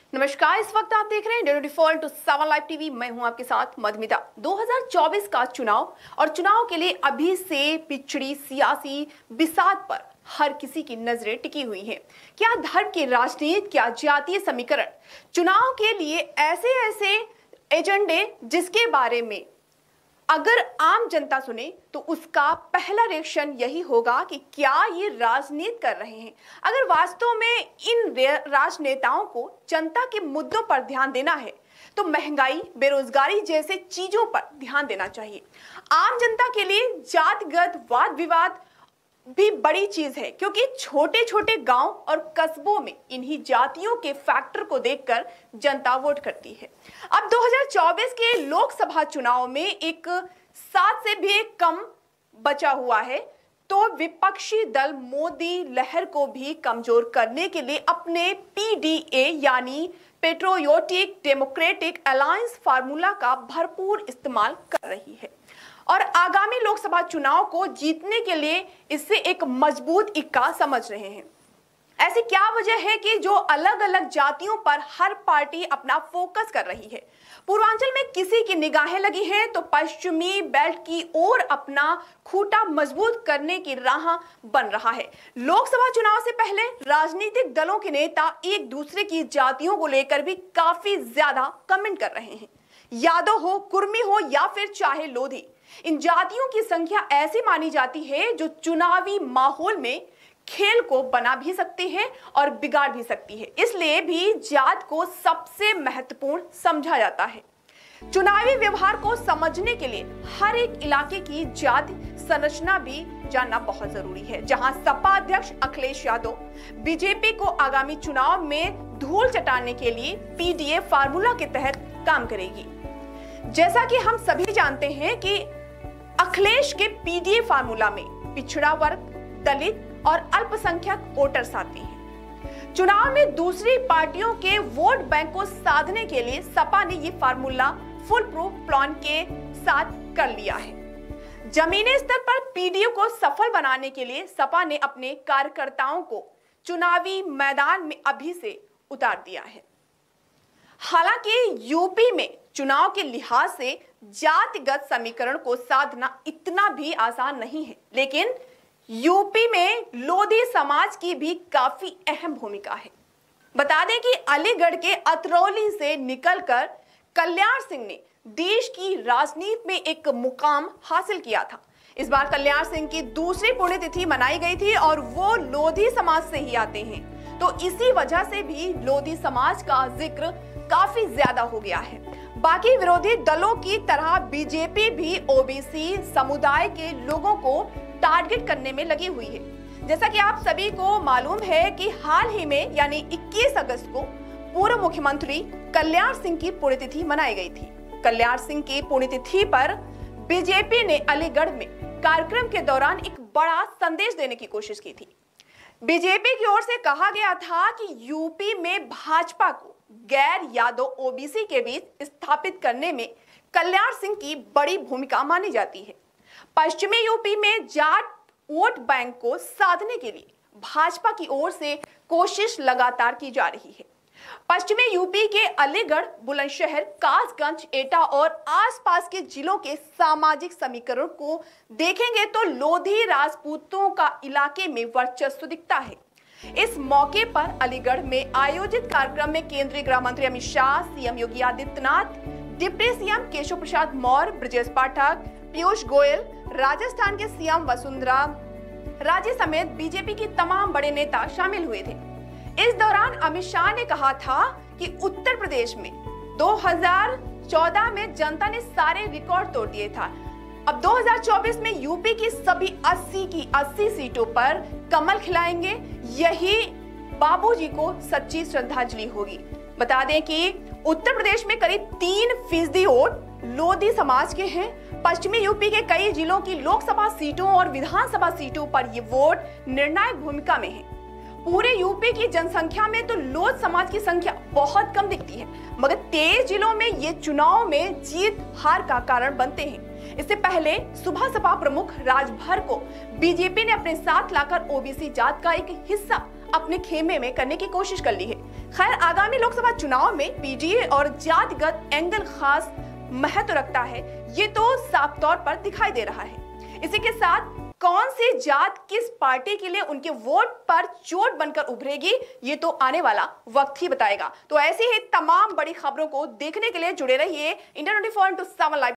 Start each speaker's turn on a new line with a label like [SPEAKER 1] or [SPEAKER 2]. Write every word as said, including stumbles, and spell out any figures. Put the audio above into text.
[SPEAKER 1] नमस्कार, इस वक्त आप देख रहे हैं daily default to seven live TV. मैं हूं आपके साथ मधुमिता। दो हज़ार चौबीस का चुनाव और चुनाव के लिए अभी से पिछड़ी सियासी बिसात पर हर किसी की नजरें टिकी हुई हैं। क्या धर्म की राजनीति, क्या जातीय समीकरण, चुनाव के लिए ऐसे ऐसे एजेंडे जिसके बारे में अगर आम जनता सुने तो उसका पहला रिएक्शन यही होगा कि क्या ये राजनीति कर रहे हैं। अगर वास्तव में इन राजनेताओं को जनता के मुद्दों पर ध्यान देना है तो महंगाई, बेरोजगारी जैसे चीजों पर ध्यान देना चाहिए। आम जनता के लिए जातिगत वाद विवाद भी बड़ी चीज है, क्योंकि छोटे छोटे गांव और कस्बों में इन्हीं जातियों के फैक्टर को देखकर जनता वोट करती है। अब दो हज़ार चौबीस के लोकसभा चुनाव में एक सात से भी एक कम बचा हुआ है, तो विपक्षी दल मोदी लहर को भी कमजोर करने के लिए अपने पी डी ए यानी पेट्रियोटिक डेमोक्रेटिक अलायंस फार्मूला का भरपूर इस्तेमाल कर रही है और आगामी लोकसभा चुनाव को जीतने के लिए इससे एक मजबूत इक्का समझ रहे हैं। ऐसी क्या वजह है कि जो अलग अलग जातियों पर हर पार्टी अपना फोकस कर रही है? पूर्वांचल में किसी की निगाहें लगी हैं तो पश्चिमी बेल्ट की ओर अपना खूंटा मजबूत करने की राह बन रहा है। लोकसभा चुनाव से पहले राजनीतिक दलों के नेता एक दूसरे की जातियों को लेकर भी काफी ज्यादा कमेंट कर रहे हैं। यादव हो, कुर्मी हो या फिर चाहे लोधी, इन जातियों की संख्या ऐसी मानी जाती है जो चुनावी माहौल में खेल को बना भी सकती है और बिगाड़ भी सकती है। इसलिए भी जात को सबसे महत्वपूर्ण समझा जाता है। चुनावी व्यवहार को समझने के लिए हर एक इलाके की जाति संरचना भी जानना बहुत जरूरी है। जहां सपा अध्यक्ष अखिलेश यादव बीजेपी को आगामी चुनाव में धूल चटाने के लिए पी डी ए फार्मूला के तहत काम करेगी। जैसा कि हम सभी जानते हैं कि अखिलेश के पी डी ए फार्मूला में पिछड़ा वर्ग, दलित और अल्पसंख्यक वोटर्स आते हैं। चुनाव में दूसरी पार्टियों के वोट बैंक को साधने के लिए सपा ने ये फार्मूला फुल प्रूफ प्लान के साथ कर लिया है। जमीनी स्तर पर पी डी ए को सफल बनाने के लिए सपा ने अपने कार्यकर्ताओं को चुनावी मैदान में अभी से उतार दिया है। हालांकि यूपी में चुनाव के लिहाज से जातिगत समीकरण को साधना इतना भी आसान नहीं है, लेकिन यूपी में लोधी समाज की भी काफी अहम भूमिका है। बता दें कि अलीगढ़ के अतरौली से निकलकर कल्याण सिंह ने देश की राजनीति में एक मुकाम हासिल किया था। इस बार कल्याण सिंह की दूसरी पुण्यतिथि मनाई गई थी और वो लोधी समाज से ही आते हैं, तो इसी वजह से भी लोधी समाज का जिक्र काफी ज्यादा हो गया है। बाकी विरोधी दलों की तरह बीजेपी भी ओ बी सी समुदाय के लोगों को टारगेट करने में लगी हुई है। जैसा कि आप सभी को मालूम है कि हाल ही में यानी इक्कीस अगस्त को पूर्व मुख्यमंत्री कल्याण सिंह की पुण्यतिथि मनाई गई थी। कल्याण सिंह की पुण्यतिथि पर बीजेपी ने अलीगढ़ में कार्यक्रम के दौरान एक बड़ा संदेश देने की कोशिश की थी। बीजेपी की ओर से कहा गया था कि यूपी में भाजपा को गैर यादव ओ बी सी के बीच स्थापित करने में कल्याण सिंह की बड़ी भूमिका मानी जाती है। पश्चिमी यूपी में जाट वोट बैंक को साधने के लिए भाजपा की ओर से कोशिश लगातार की जा रही है। पश्चिमी यूपी के अलीगढ़, बुलंदशहर, कासगंज, एटा और आसपास के जिलों के सामाजिक समीकरण को देखेंगे तो लोधी राजपूतों का इलाके में वर्चस्व दिखता है। इस मौके पर अलीगढ़ में आयोजित कार्यक्रम में केंद्रीय गृह मंत्री Amit Shah, C M Yogi Adityanath, deputy C M Keshav Prasad Maurya, Brajesh Pathak, Piyush Goyal, Rajasthan के सी एम वसुंधरा राजे समेत बीजेपी के तमाम बड़े नेता शामिल हुए थे। इस दौरान अमित शाह ने कहा था कि उत्तर प्रदेश में दो हज़ार चौदह में जनता ने सारे रिकॉर्ड तोड़ दिए था। अब दो हज़ार चौबीस में यूपी की सभी अस्सी की अस्सी सीटों पर कमल खिलाएंगे। यही बाबूजी को सच्ची श्रद्धांजलि होगी। बता दें कि उत्तर प्रदेश में करीब तीन फीसदी वोट लोधी समाज के हैं। पश्चिमी यूपी के कई जिलों की लोकसभा सीटों और विधानसभा सीटों पर ये वोट निर्णायक भूमिका में है। पूरे यूपी की जनसंख्या में तो लोध समाज की संख्या बहुत कम दिखती है, मगर तेईस जिलों में ये चुनाव में जीत हार का कारण बनते हैं। इससे पहले सुबह सपा प्रमुख राजभर को बीजेपी ने अपने साथ लाकर ओ बी सी जात का एक हिस्सा अपने खेमे में करने की कोशिश कर ली है। खैर, आगामी लोकसभा चुनाव में पीडीए और जातिगत एंगल खास महत्व रखता है, ये तो साफ तौर पर दिखाई दे रहा है। इसी के साथ कौन सी जात किस पार्टी के लिए उनके वोट पर चोट बनकर उभरेगी, ये तो आने वाला वक्त ही बताएगा। तो ऐसी ही तमाम बड़ी खबरों को देखने के लिए जुड़े रहिए India twenty four into seven live.